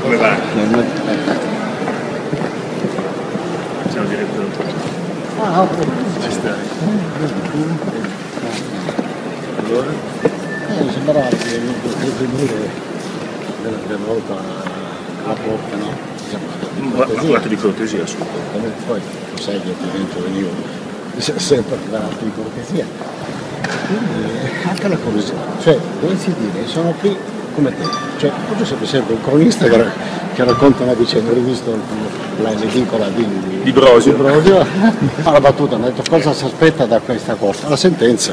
Come va? Ciao direttore. Ah, ok. Ci stai? Allora? Mi sembrava che le figure della volta la porta, no? Un atto di cortesia, assolutamente. Poi lo sai che qui dentro venivo sempre per atti di cortesia. Quindi anche la curiosità, cioè dovessi dire, sono qui come te, cioè oggi sono sempre un cronista che racconta una vicenda, ho rivisto l'edicola Di Brosio. Ma la battuta, mi ha detto cosa si aspetta da questa cosa? La sentenza.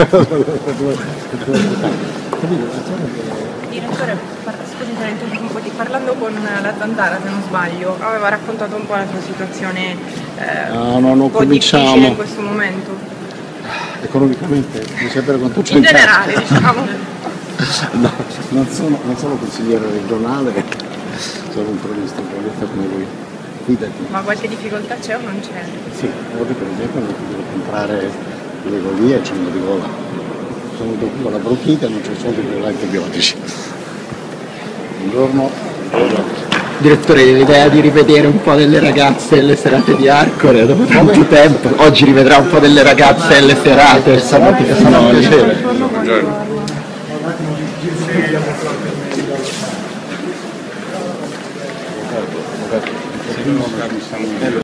Direttore, scusi se la interrompo, parlando con la Zandara, se non sbaglio, aveva raccontato un po' la sua situazione non po' difficile cominciamo. in questo momento. Economicamente, mi sembra quanto c'è In generale, diciamo. No, non sono consigliere regionale, sono un cronista come lui. Fidati. Ma qualche difficoltà c'è o non c'è? Sì, oggi per esempio non devo comprare le golie, c'è una di gola. Sono venuto qui con la bronchite e non c'è soldi per gli antibiotici. Buongiorno. Direttore, l'idea di rivedere un po' delle ragazze alle serate di Arcore dopo tanto tempo. Oggi rivedrà un po' delle ragazze alle serate. Stamattina sono Buongiorno.